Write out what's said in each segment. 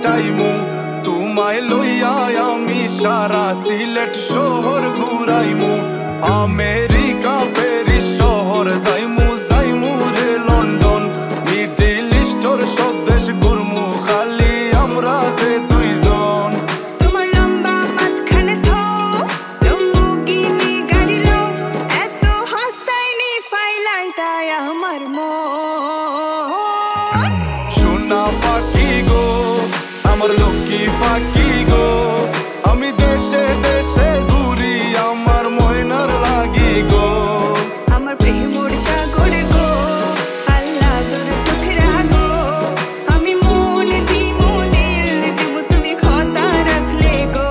কাটাইমু তোমায় লইয়া আমি সারা সিলেট শহর ঘুরাইমু আমেরিকা প্যারিস শহর যাইমু যাইমু রে লন্ডন মিডল ইস্টর সব দেশ ঘুরমু খালি আমরা যে দুইজন তোমার লম্বা মাঝখানে থো লম্বুগিনি গাড়ি লো এত হাসতাইনি ফাইলাই তাই আমার মন শোনা ফাঁকি গো আমার লক্ষ্মী ফাঁকি গো আমি দেশে দেশে ঘুরি আমার ময়নার লাগি গো আমার প্রেমর সাগর গো আল্লাহ তোর চোখের গো আমি মন দিমু দিল দিমু তুমি কথা রাখলে গো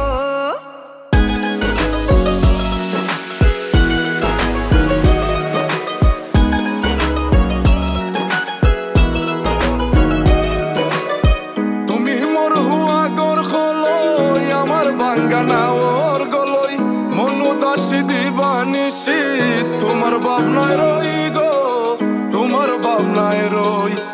তুমি মোর হুয়া গর খলই আমার বাঙ্গানা ওর গলই মন উদাসী দিবানিসি তোমার ভাবনায় রই গো তোমার ভাবনায় রই